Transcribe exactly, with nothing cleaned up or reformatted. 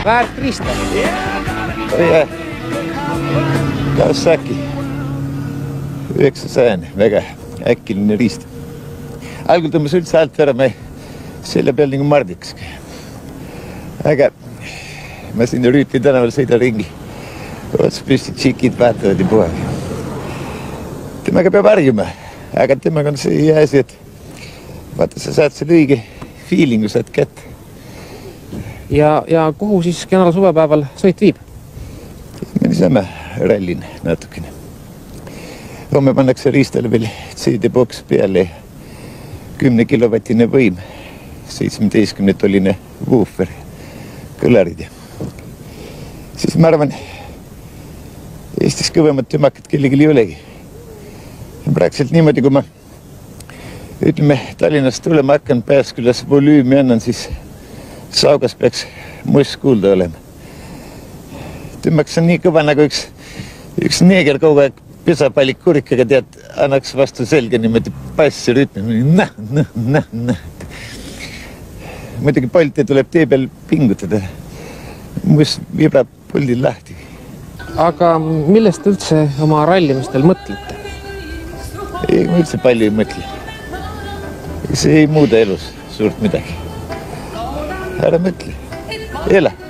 väärt riista. Jah, Kawasaki üheksasajane, väga äkiline riist. Algul tõmbas üldse alt ära, ma selle peal nagu mardiks. Aga ma sinna Rüütli tänaval sõida ringi. Ots püsti tšikid vaatavad ja puhag. Temaga peab harjuma, aga temaga on see hea asi, et vaata, sa saad selle õige feelingu, saad kätte. Ja, ja kuhu siis kenal suvepäeval sõit viib? Me niisama rallin natukene. Homme pannakse riistale veel C D-boks peale kümne kilovatine võim, seitsmeteistkümne tolline woofer, kõlarid. Siis ma arvan, Eestis kõvemad tümakad kellelgi ei olegi. Praktiliselt niimoodi, kui ma ütleme, Tallinnast tulema hakkan Pääskülas volüümi annan, siis Saugas peaks muss kuulda olema. Tümmaks on nii kõva nagu üks, üks neeger kogu aeg pesapallik kurikaga tead, annaks vastu selge niimoodi passi rütmi. Näh, näh, näh, näh. Muidugi Bolti tuleb tee peal pingutada. Muss vibrab puldil lahti. Aga millest üldse oma rallimistel mõtlete? Ei, ma üldse palju ei mõtle. See ei muuda elus suurt midagi. Ära mõtle. Ela.